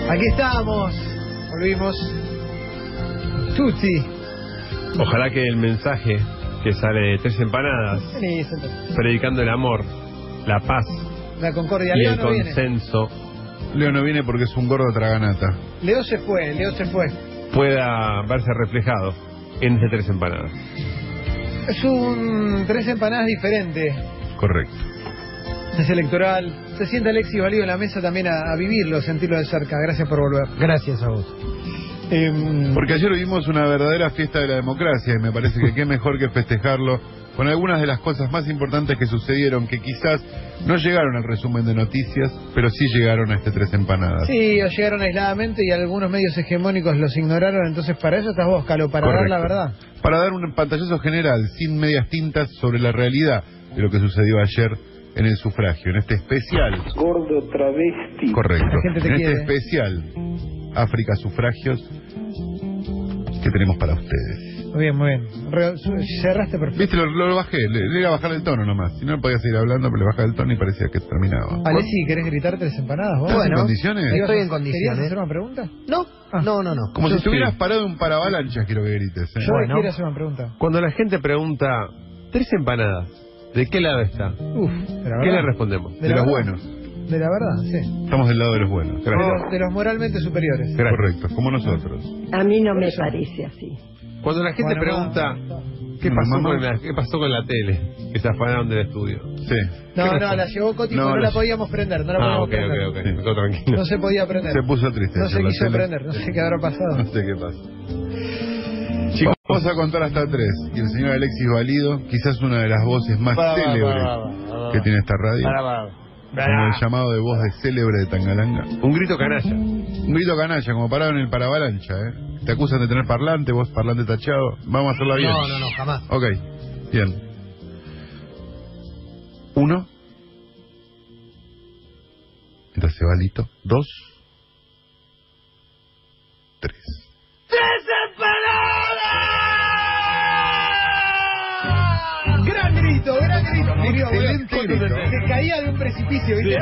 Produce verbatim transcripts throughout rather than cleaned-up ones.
Aquí estamos, volvimos. Tutti. Ojalá que el mensaje que sale de Tres Empanadas, predicando el amor, la paz, la concordia, y Leo el no consenso, viene. Leo no viene porque es un gordo traganata. Leo se fue, Leo se fue. pueda verse reflejado en este Tres Empanadas. Es un Tres Empanadas diferente. Correcto. Es electoral. Se siente Alexis Valido en la mesa también a, a vivirlo, sentirlo de cerca. Gracias por volver. Gracias a vos. Eh, Porque ayer vivimos una verdadera fiesta de la democracia y me parece que qué mejor que festejarlo con algunas de las cosas más importantes que sucedieron, que quizás no llegaron al resumen de noticias, pero sí llegaron a este Tres Empanadas. Sí, o llegaron aisladamente y algunos medios hegemónicos los ignoraron, entonces para eso estás vos, Calo, para Correcto. dar la verdad. Para dar un pantallazo general, sin medias tintas, sobre la realidad de lo que sucedió ayer en el sufragio, en este especial... Gordo travesti. Correcto. La gente te En quiere. este especial África Sufragios que tenemos para ustedes. Muy bien, muy bien. Re, cerraste perfecto. Viste, lo, lo bajé, le, le iba a bajar el tono nomás. Si no, podía seguir hablando, pero le bajaba el tono y parecía que terminaba. Alessi, ¿querés gritar Tres Empanadas vos? ¿Estás Bueno, en condiciones? estoy en ¿Querías condiciones. hacer una pregunta? No, Ah. no, no, no. Como Yo si estuvieras sí. parado en un paravalanchas, quiero que grites. ¿eh? Yo Bueno. quiero hacer una pregunta. Cuando la gente pregunta, Tres Empanadas, ¿de qué lado está? Uf, de la ¿Qué le verdad. respondemos? De De la los verdad. buenos. De la verdad, sí. Estamos del lado de los buenos. De Gracias. los, de los moralmente superiores. Gracias. Correcto, como nosotros. A mí no me Eso. parece así. Cuando la gente Bueno, pregunta, no, ¿qué no, pasó, mamá. con la, ¿qué pasó con la tele? Que se afanaron del estudio. Sí. No, no, la llevó Coti, No, no, no la- la podíamos prender, no la Ah, podíamos ok, ok, prender. ok. Sí. Me quedo tranquilo. No se podía prender. Se puso triste. No se ayer la quiso tele. prender, no sé qué habrá pasado. No sé qué pasa. Chicos, vamos a contar hasta tres. Y el señor Alexis Valido, quizás una de las voces más Para, para, célebres para, para, para. que tiene esta radio. Para, para. Como el llamado de voz de célebre de Tangalanga. Un grito canalla. Un grito canalla, como parado en el paravalancha, ¿eh? Te acusan de tener parlante, vos parlante tachado. Vamos a hacerla bien. No, no, no, jamás. Ok, bien. Uno. Entonces va Lito. Dos. Tres. Gran grito, gran grito. Murió, boludo. Excelente grito. Se caía de un precipicio, ¿viste?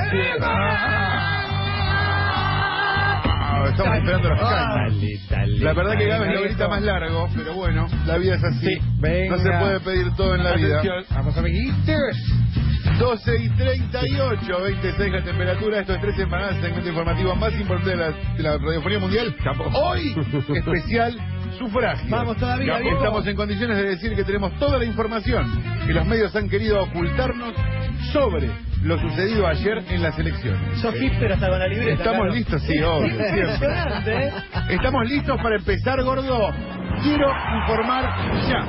Ah, estamos esperando los caños. La verdad que Gávez lo grita más largo, pero bueno, la vida es así. Sí, venga. No se puede pedir todo en la vida. Atención. Vamos, amiguitos. doce y treinta y ocho, veintiséis la temperatura. Esto es Tres Empanadas, el segmento informativo más importante de la, de la radiofonía mundial. Capo. Hoy, especial sufragio. Vamos todavía, Capo. viejo. Estamos en condiciones de decir que tenemos toda la información que los medios han querido ocultarnos sobre lo sucedido ayer en las elecciones. Sos hipster hasta con la libreta. Estamos claro. listos, sí, obvio, siempre. Impresionante, ¿eh? Estamos listos para empezar, gordo. Quiero informar ya.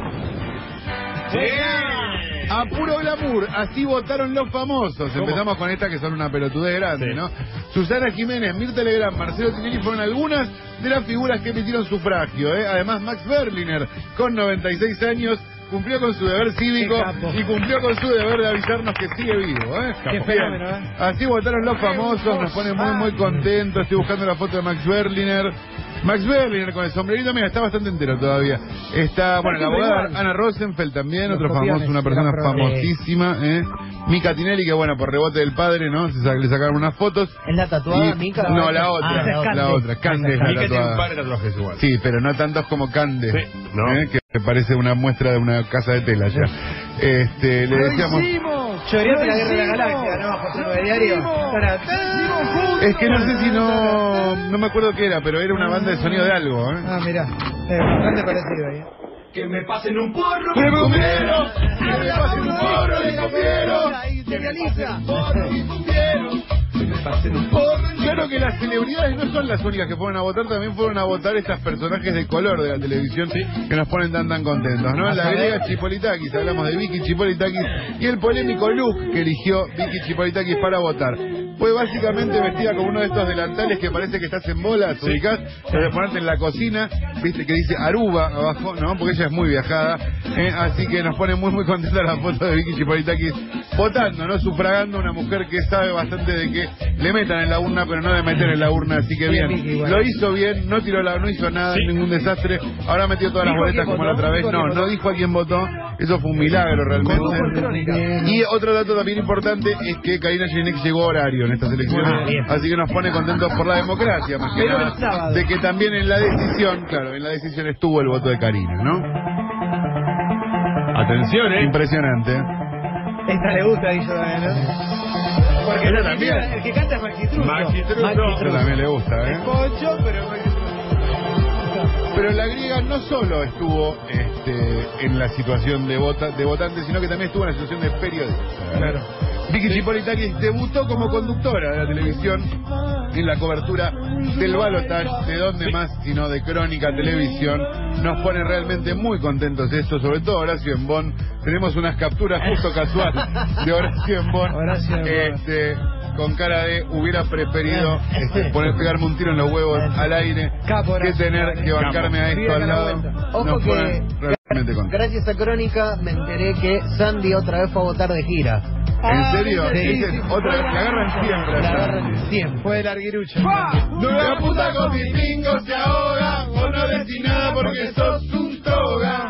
A puro glamour, así votaron los famosos. ¿Cómo? Empezamos con estas que son una pelotudez grande, Sí. ¿no? Susana Jiménez, Mirta Legrand, Marcelo Tinelli fueron algunas de las figuras que emitieron sufragio, ¿eh? Además, Max Berliner, con noventa y seis años, cumplió con su deber cívico Qué capo. y cumplió con su deber de avisarnos que sigue vivo, ¿eh? Qué Bien. fenómeno, ¿eh? Así votaron los famosos, nos pone muy, muy contentos. Estoy buscando la foto de Max Berliner. Max Berliner con el sombrerito, mira, está bastante entero todavía. Está, bueno, la Siempre abogada igual. Ana Rosenfeld también, Los otro famoso, copiones, una persona las pruebas. famosísima, ¿eh? Mica Tinelli, que bueno, por rebote del padre, ¿no? Se sa- le sacaron unas fotos. ¿Es la tatuada, Y- Mica? No, la otra, Ah, la, Cande. otra, Cande es la Mica tiene un tatuada. par de tatuajes igual. Sí, pero no tantos como Cande, Sí, no. ¿eh? Que parece una muestra de una casa de tela ya. Este, le ¡Lo decíamos... hicimos! Choreate la guerra de la galaxia, ¿no? José de diario. Es que no sé si no... No me acuerdo qué era, pero era una banda de sonido de algo, ¿eh? Ah, mirá. Eh, bastante parecido ahí. ¿eh? Que me pasen un porro. ¡Que me comieron! ¡Que me pasen un porro, le comieron! Ahí se realiza. Que me pasen un porro. Claro que las celebridades no son las únicas que fueron a votar, también fueron a votar estos personajes de color de la televisión que nos ponen tan tan contentos, ¿no? La griega Chipolitakis, hablamos de Vicky Chipolitakis y el polémico look que eligió Vicky Chipolitakis para votar. Fue básicamente vestida con uno de estos delantales que parece que estás en bolas, ubicás, para ponerte en la cocina, viste que dice Aruba abajo, ¿no? Porque ella es muy viajada, ¿eh? Así que nos pone muy muy contenta la foto de Vicky Chipolitakis votando, ¿no? Sufragando, una mujer que sabe bastante de que le metan en la urna, pero no de meter en la urna, así que Bien, bien. Vicky, bueno. Lo hizo bien, no tiró la, no hizo nada, Sí. ningún desastre. Ahora metió todas las ¿Dijo boletas quién como la votó? otra vez. ¿Dijo No, quién no votó? dijo a quién votó. Eso fue un milagro realmente. Y otro dato también importante es que Karina Jelinek llegó a horario en estas elecciones, así que nos pone contentos por la democracia, más que nada, de que también en la decisión, claro, en la decisión estuvo el voto de Karina, ¿no? Atención, ¿eh? Impresionante. Esta le gusta, dice también, ¿no? Porque Ella el, también. el que canta es Maxi Truso. Maxi Truso. Maxi Truso. También le gusta, ¿eh? Es Pocho, pero Maxi Truso. Pero la griega no solo estuvo este, en la situación de, vota, de votante, sino que también estuvo en la situación de periodista. Claro. Vicky Chipolitakis debutó como conductora de la televisión en la cobertura del balotaje, de donde más sino de Crónica Televisión. Nos pone realmente muy contentos esto, sobre todo Horacio Embón. Tenemos unas capturas justo casual de Horacio Embón, Horacio Embón. este, con cara de hubiera preferido este, poner pegarme un tiro en los huevos al aire Capo, que tener que bancarme a esto al lado. Ojo Nos que pone realmente contentos. gracias a Crónica me enteré que Sandy otra vez fue a votar de gira. ¿En serio? Sí, Ese es sí, otra sí. vez, la agarran siempre. La allá. agarran siempre. Fue el arguirucho. No la puta con mi pingo se ahoga, o no decís nada porque sos un toga.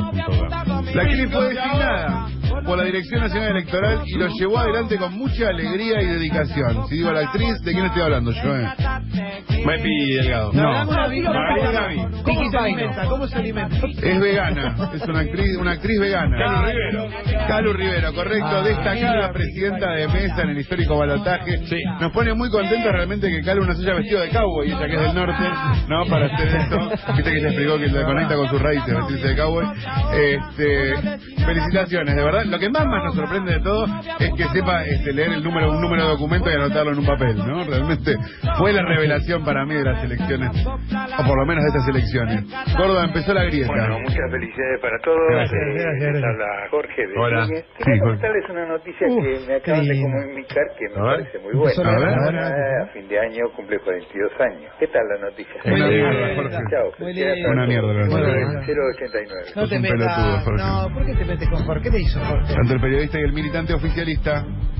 La actriz fue designada por la Dirección Nacional Electoral y lo llevó adelante con mucha alegría y dedicación. Si digo la actriz, ¿de quién estoy hablando yo? Eh? Maipi Delgado. No. Magali Gaby. ¿Cómo se alimenta? ¿Cómo se alimenta? Es vegana, es una actriz, una actriz vegana. Calu Rivero. Calu Rivero, correcto, Ah, destacada presidenta de mesa en el histórico balotaje. Sí. Nos pone muy contentos realmente que Calu nos haya vestido de cowboy, ella que es del norte, ¿no? Para hacer esto. Viste que se explicó que se conecta con sus raíces, vestirse de cowboy. Este, felicitaciones, de verdad. Lo que más más nos sorprende de todo es que sepa este, leer el número, un número de documento y anotarlo en un papel, ¿no? Realmente fue la revelación para mí de las elecciones, o por lo menos de estas elecciones. Córdoba, empezó la grieta. Bueno, muchas felicidades para todos. Gracias, Eh, gracias, gracias. Habla Jorge de Hola. Núñez. Sí, Quería Jorge. contarles una noticia Uf, que me acaban qué de lindo. comunicar que me A ver. parece muy buena. A ver, a ver. Ah, a fin de año cumple cuarenta y dos años. ¿Qué tal la noticia? Una Muy mierda, linda. Jorge. Chao. Muy felicidades linda. a Una todos. mierda, la verdad. Bueno, cero ochenta y nueve. No te un metas. pelotudo, Jorge. No, ¿por qué te metes con Jorge? ¿Qué te hizo Jorge? Tanto el periodista y el militante oficialista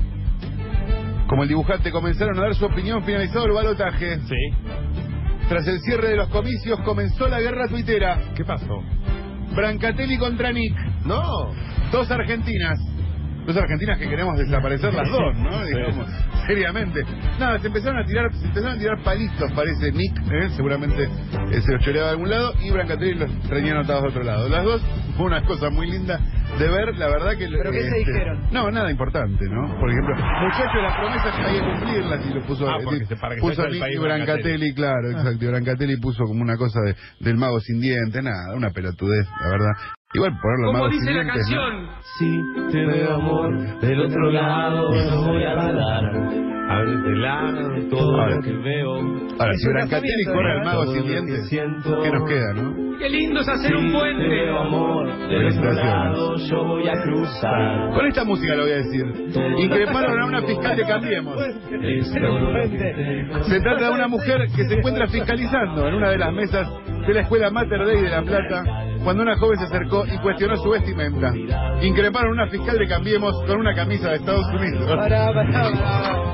como el dibujante comenzaron a dar su opinión finalizado el balotaje. Sí. Tras el cierre de los comicios comenzó la guerra tuitera. ¿Qué pasó? Brancatelli contra Nick. No. Dos argentinas. Dos argentinas que queremos desaparecer las dos, ¿no? Sí. Digamos, seriamente. Nada, se empezaron a tirar, se empezaron a tirar palitos, parece Nick, ¿eh? Seguramente eh, se los choreaba de algún lado y Brancatelli los tenía anotados de otro lado. Las dos fue una cosa muy linda de ver, la verdad que... ¿Pero qué se dijeron? No, nada importante, ¿no? Por ejemplo, muchachos, las promesas que hay que cumplirlas y lo puso... Ah, porque eh, se- para que puso se eche del Nick país y Brancatelli, claro, Ah. exacto. Y Brancatelli puso como una cosa de, del mago sin dientes, nada, una pelotudez, la verdad. Igual ponerlo Como mago dice sin la dientes, ¿no? canción, si te veo amor del otro lado, no voy a dudar. Ábrete lado, todo Ahora. lo que veo. Ahora, Es si un Brancatelli casamiento, corre ¿no? al mago Todo sin lo que dientes, siento. ¿qué nos queda, no? qué lindo es hacer un Te veo puente. amor del otro Felicitaciones. lado, yo voy a cruzar. Con esta música lo voy a decir. Increparon a una fiscal de Cambiemos. Es todo lo que tengo. Se trata de una mujer que se encuentra fiscalizando en una de las mesas de la escuela Mater Dei de La Plata cuando una joven se acercó y cuestionó su vestimenta. Increparon a una fiscal de Cambiemos con una camisa de Estados Unidos. Pará, pará, pará.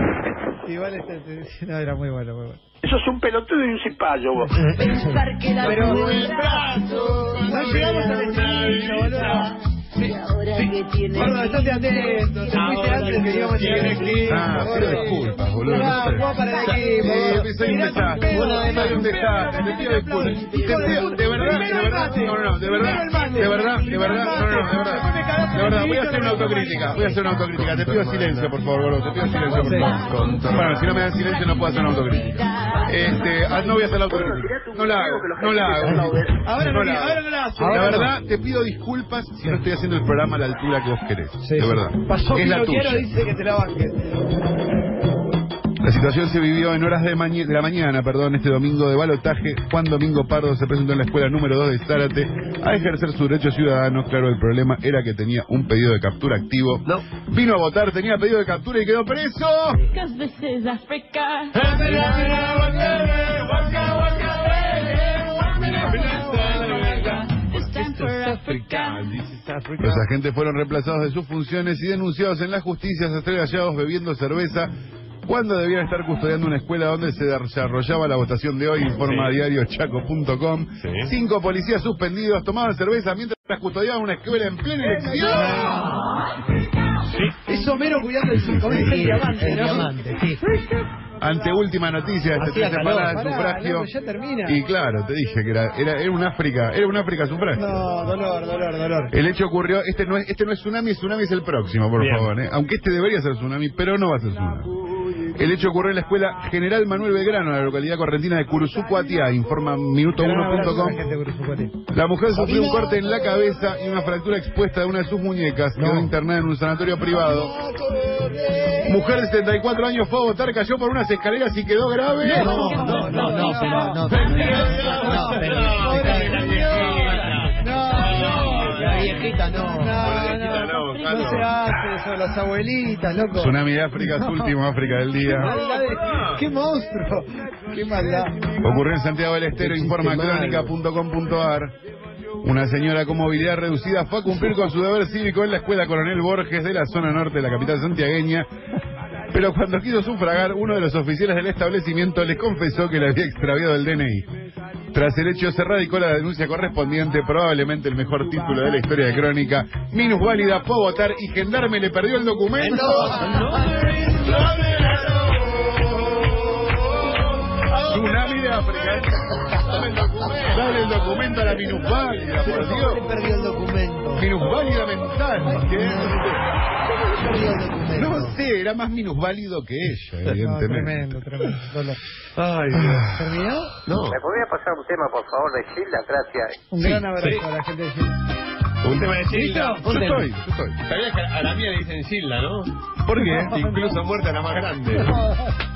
Igual este, este- no, era muy bueno, muy bueno. Eso es un pelotudo y un cipayo, vos. Pensar que la Pero vida no llegamos al estribillo, boludo. y ahora que tiene Perdón, estate atento. Te fuiste antes que íbamos a llegar al equipo. Ah, pido disculpas, boludo. No, no sé. jugá para el Eh, equipo. soy un desastre. Soy un desastre. Te pido disculpas. Te pido, de verdad, de verdad, no, no, no, de verdad, de verdad, de verdad, no, no, no, de verdad, de verdad, voy a hacer una autocrítica, voy a hacer una autocrítica, te pido silencio, por favor, boludo, te pido silencio, por favor. Bueno, si no me dan silencio no puedo hacer una autocrítica. Este, ah, no voy a hacer la autocrítica, no la hago, no la hago. Ahora No no, la hago. ahora no la hace. La verdad, te pido disculpas si no estoy haciendo el programa a la altura que vos querés, Sí. de verdad. Pasó Es la Pinocchiero, tuya. dice que te la banques. La situación se vivió en horas de, maña- de la mañana, perdón, este domingo de balotaje. Juan Domingo Pardo se presentó en la escuela número dos de Zárate a ejercer su derecho ciudadano. Claro, el problema era que tenía un pedido de captura activo. No. Vino a votar, tenía pedido de captura y quedó preso. Cause this is Africa. It's time for Africa. Los agentes fueron reemplazados de sus funciones y denunciados en la justicia tras ser hallados bebiendo cerveza ¿Cuándo debían estar custodiando una escuela donde se desarrollaba la votación de hoy? Informa Sí. diario chaco punto com. Sí. Cinco policías suspendidos tomaban cerveza mientras custodiaban una escuela en plena elección. Sí. Es Homero cuidando el cinco. Es el diamante, El ¿no? diamante, sí. Anteúltima noticia, este Hacía tres calor. semanas de Pará, sufragio. loco, ya termina. Y claro, te dije que era, era, era un África, era un África sufragio. No, dolor, dolor, dolor. El hecho ocurrió, este no es, este no es tsunami, tsunami es el próximo, por Bien. favor, ¿eh? Aunque este debería ser tsunami, pero no va a ser tsunami. El hecho ocurrió en la escuela General Manuel Belgrano, en la localidad correntina de Curuzú-Cuatiá, informa minuto uno punto com. La mujer sufrió un corte en la cabeza y una fractura expuesta de una de sus muñecas. Quedó internada en un sanatorio privado. Mujer de setenta y cuatro años fue a votar, cayó por unas escaleras y quedó grave. No, no, no, no, pero no. No, pero la viejita no. No, no, no, no se hace eso, las abuelitas, loco. Tsunami de África, su último África del día. Maldad de- ¡Qué monstruo! ¡Qué maldad! Ocurrió en Santiago del Estero, informa crónica punto com punto ar. Una señora con movilidad reducida fue a cumplir con su deber cívico en la escuela Coronel Borges de la zona norte de la capital santiagueña. Pero cuando quiso sufragar, uno de los oficiales del establecimiento le confesó que le había extraviado el D N I. Tras el hecho se radicó la denuncia correspondiente, probablemente el mejor título de la historia de Crónica. Minusválida fue a votar y Gendarme le perdió el documento. Tsunami de África. Dale el documento. Dale el documento a la minusválida, por ¿Cómo Dios. le perdió el documento? Minusválida mental. ¿Qué? Perdió el documento. No sé, era más minusválido que ella, No, evidentemente. tremendo, tremendo. Dolor. Ay, Dios. ¿Terminó? No. ¿Me podría pasar un tema, por favor, de Gilda? Gracias. Un Sí, gran abrazo sí. a la gente de Chile. Un tema de Gilda. Yo estoy, yo estoy. Sabías que a la mía le dicen Gilda, ¿no? ¿Por qué? Incluso muerta la más grande. No.